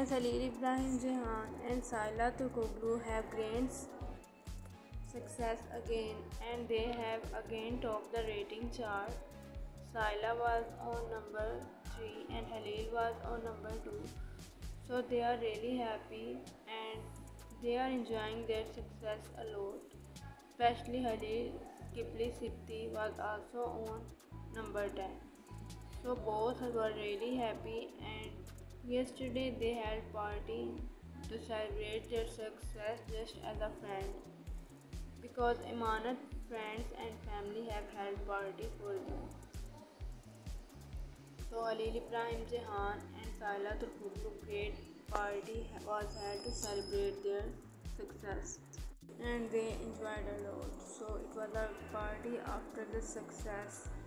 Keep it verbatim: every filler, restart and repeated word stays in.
As Halil Ibrahim Ceyhan and Sila Turkoglu have gained success again and they have again topped the rating chart. Sila was on number three and Halil was on number two. So they are really happy and they are enjoying their success a lot. Especially Halil Kipli Sipti was also on number ten. So both were really happy and yesterday they had party to celebrate their success just as a friend because Emanet friends and family have held party for them. So Halil Ibrahim Ceyhan and Sila Turkoglu great party was held to celebrate their success and they enjoyed a lot. So it was a party after the success.